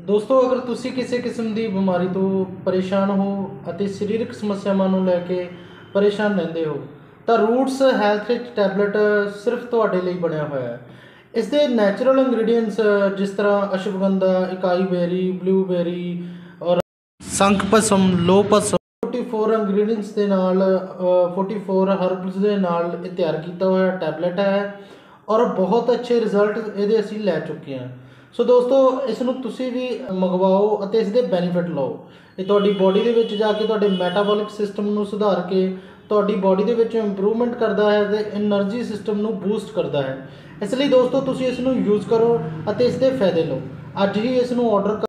ਦੋਸਤੋ ਅਗਰ ਤੁਸੀਂ ਕਿਸੇ ਕਿਸਮ ਦੀ ਬਿਮਾਰੀ ਤੋਂ ਪਰੇਸ਼ਾਨ ਹੋ ਅਤੇ ਸਰੀਰਕ ਸਮੱਸਿਆਵਾਂ ਨੂੰ ਲੈ ਕੇ ਪਰੇਸ਼ਾਨ ਰਹਿੰਦੇ ਹੋ ਤਾਂ ਰੂਟਸ ਹੈਲਥ ਰਿਚ ਟੈਬਲੇਟ ਸਿਰਫ ਤੁਹਾਡੇ ਲਈ ਬਣਿਆ ਹੋਇਆ ਹੈ। ਇਸ ਦੇ ਨੈਚੁਰਲ ਇੰਗਰੀਡੀਐਂਟਸ ਜਿਸ ਤਰ੍ਹਾਂ ਅਸ਼ਵਗੰਧਾ, ਇਕਾਈ ਬੇਰੀ, ਬਲੂਬੇਰੀ ਔਰ ਸੰਖ ਭਸਮ, ਲੋ ਭਸਮ 44 ਇੰਗਰੀਡੀਐਂਟਸ ਦੇ ਨਾਲ 44 ਹਰਬਸ ਦੇ ਨਾਲ ਇਹ ਤਿਆਰ ਕੀਤਾ ਹੋਇਆ ਟੈਬਲੇਟ ਹੈ ਔਰ ਬਹੁਤ ਅੱਛੇ ਰਿਜ਼ਲਟ ਇਹਦੇ ਅਸੀਂ ਲੈ ਚੁੱਕੇ ਹਾਂ। ਸੋ ਦੋਸਤੋ ਇਸ ਨੂੰ ਤੁਸੀਂ ਵੀ ਮੰਗਵਾਓ ਅਤੇ ਇਸ ਦੇ ਬੈਨੀਫਿਟ ਲਓ। ਇਹ ਤੁਹਾਡੀ ਬੋਡੀ ਦੇ ਵਿੱਚ ਜਾ ਕੇ ਤੁਹਾਡੇ ਮੈਟਾਬੋਲਿਕ ਸਿਸਟਮ ਨੂੰ ਸੁਧਾਰ ਕੇ ਤੁਹਾਡੀ ਬੋਡੀ ਦੇ ਵਿੱਚ ਇੰਪਰੂਵਮੈਂਟ ਕਰਦਾ ਹੈ ਅਤੇ ਐਨਰਜੀ ਸਿਸਟਮ ਨੂੰ ਬੂਸਟ ਕਰਦਾ ਹੈ। ਇਸ ਲਈ ਦੋਸਤੋ ਤੁਸੀਂ ਇਸ ਨੂੰ ਯੂਜ਼ ਕਰੋ ਅਤੇ ਇਸ ਦੇ ਫਾਇਦੇ ਲਓ। ਅੱਜ ਹੀ ਇਸ ਨੂੰ ਆਰਡਰ